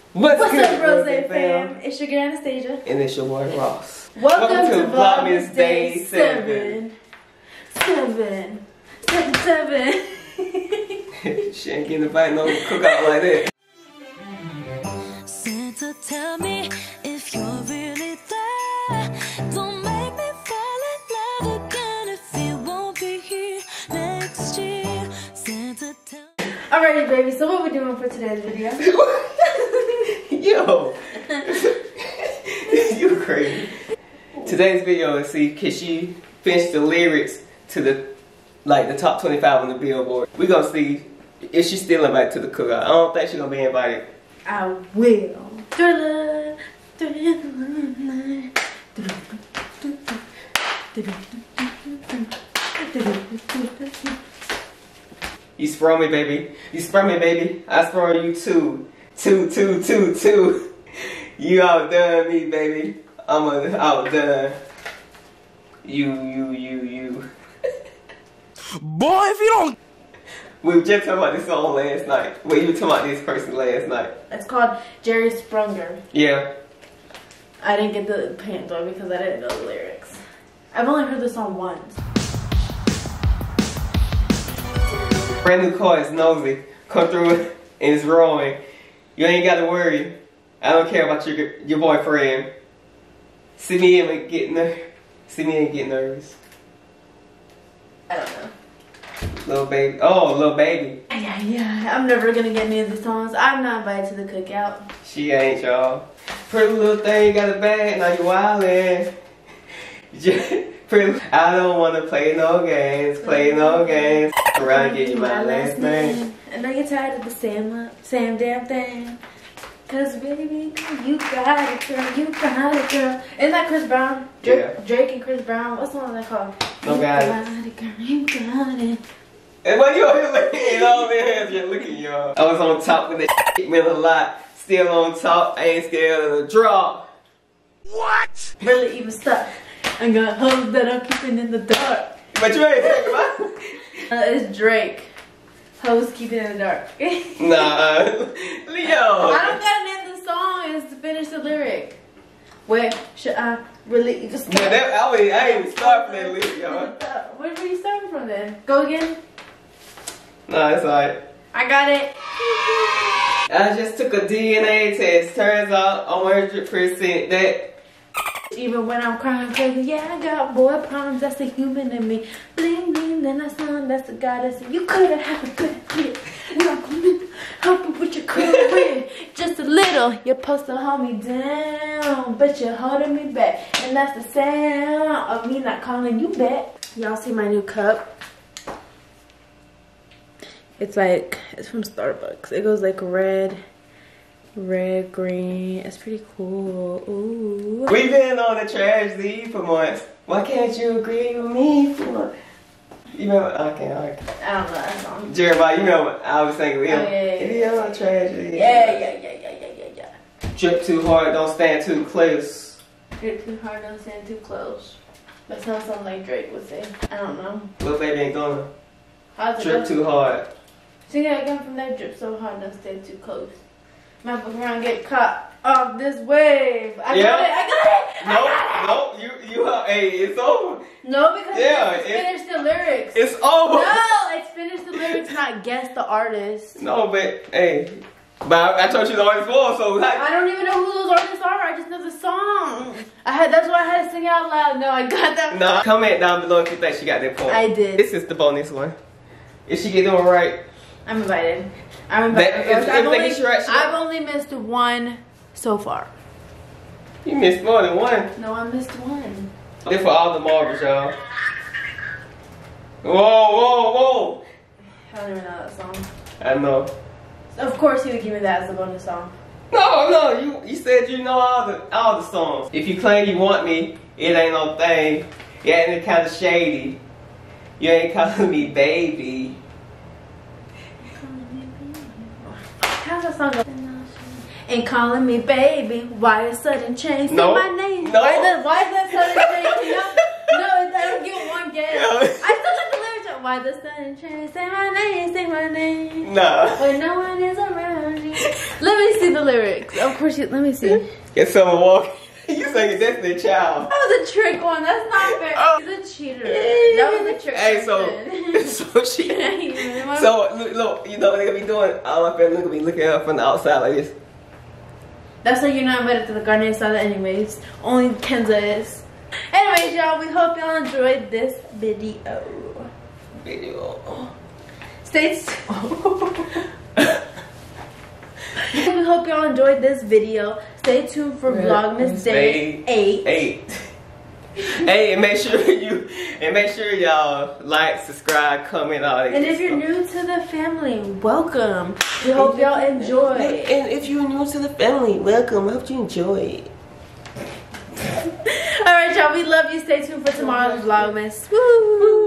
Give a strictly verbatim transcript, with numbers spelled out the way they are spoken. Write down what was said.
What's, What's good, up, Rose fam? fam? It's your girl Anastasia. And it's your boy Ross. Welcome, Welcome to, to Vlogmas Vlogmas Day Day seven. Seven. Seven. Seven. She ain't getting invited no cookout like that. Santa, tell me if you're really there. Don't make me fall in love again if you won't be here next year. Santa, tell me. Alrighty, baby. So what we doing for today's video? Yo, you crazy. Today's video is see can she finish the lyrics to the like the top twenty-five on the Billboard. We gonna see if she's still invited to the cookout. I don't think she's gonna be invited. I will. You sprung me, baby. You sprung me, baby. I sprung you too. Two, two, two, two. You outdone me, baby. I'm a outdone. You, you, you, you. Boy, if you don't. We were just talking about this song last night. Well, you were talking about this person last night. It's called Jerry Sprunger. Yeah. I didn't get the pant though because I didn't know the lyrics. I've only heard the song once. Brand new car is nosy. Come through and it's rolling. You ain't got to worry. I don't care about your your boyfriend. See me and get ner See me and get nervous. I don't know. Little baby. Oh, little baby. Yeah, yeah. I'm never gonna get any of the songs. I'm not invited to the cookout. She ain't, y'all. Pretty little thing got a bag, now you wildin'. Pretty, I don't wanna play no games, play no games. Around and get you my last name. I know you're tired of the same, same damn thing. Cause baby, you got it, girl, you got it, girl. Isn't that Chris Brown? Drake, Yeah. Drake and Chris Brown. What's the one that called? No you got got it, girl, you got it. And when you over here looking, all there, just looking, y'all. I was on top with that shit, meant a lot. Still on top, I ain't scared of the drop. What? Really even stuck. I got hoes that I'm keeping in the dark. But you ain't talking about Uh, it's Drake. Hoes keeping in the dark. Nah, Leo. I don't gotta name the song. It's to finish the lyric. Where should I really even start? Yeah, that, I, was, I ain't even start from that list, y'all. Where were you starting from then? Go again. Nah, it's alright. I got it. I just took a D N A test. Turns out I'm one hundred percent that. Even when I'm crying crazy, yeah, I got boy problems. That's the human in me. Bling bling, then that's the that's the goddess. You could've had a good kid. Now come in, help you with your career. Just a little. You're supposed to hold me down, but you're holding me back, and that's the sound of me not calling you back. Y'all see my new cup? It's like it's from Starbucks. It goes like red. Red, green, it's pretty cool. Ooh. We've been on the tragedy for months. Why can't you agree with me for? You remember? I can't. I, can't. I don't know that song. Jeremiah, you know I was thinking with him. Oh, yeah, yeah, It yeah. is on tragedy. Yeah, yeah, yeah, yeah, yeah, yeah, yeah. Drip too hard, don't stand too close. Drip too hard, don't stand too close. That sounds something like Drake would say. I don't know. Little baby ain't gonna How's it drip go? too hard. Sing it again from there. Drip so hard, don't stand too close. My book around get caught off this wave. I Yeah. got it, I got it! No, I got no, you, you, uh, hey, it's over. it! No, because Yeah, it's it- finish the lyrics. It's over. No, it's finish the lyrics, not guess the artist. No, but hey, but I, I told you the artist for, so like, I don't even know who those artists are. I just know the song. I had that's why I had to sing it out loud. No, I got that. nah. Comment down below if you think she got that point. I did. This is the bonus one. If she get them right, I'm invited. I'm invited. That- if- I've, if they only, get you right, she- I've only missed one so far. you missed more than one. No, I missed one. This for all the marbles, y'all. Whoa, whoa, whoa. I don't even know that song. I know. Of course, he would give me that as a bonus song. No, no, you you said you know all the all the songs. If you claim you want me, it ain't no thing. You ain't kind of shady. You ain't calling me baby. How's that song go? And calling me baby. Why a sudden change? Say No. my name. No. Why, the, why is that sudden change? Can y'all- No, I don't get one guess. Yeah. I still got the lyrics. Why the sudden change? Say my name. Say my name. Nah. When no one is around you. Lyrics Let me see the lyrics. Of course, you, let me see. Get someone walk. You sang Destiny Child. That was a trick one. That's not fair. Oh. He's a cheater. That was a trick. Hey, so so she. So look, look, you know what they're gonna be doing? All my family gonna be looking at her from the outside like this. That's why you're not invited to the Garden Sala anyways. Only Kenza is. Anyways, y'all, we hope y'all enjoyed this video. Video. Stay tuned. We hope y'all enjoyed this video. Stay tuned for Vlogmas Day eight. Eight. Hey, and make sure you and make sure y'all like, subscribe, comment, all that. And if you're new to the family, welcome. We hope y'all enjoy. And if you're new to the family, welcome. I hope you enjoy. Alright, y'all, we love you. Stay tuned for tomorrow's Vlogmas. Woo!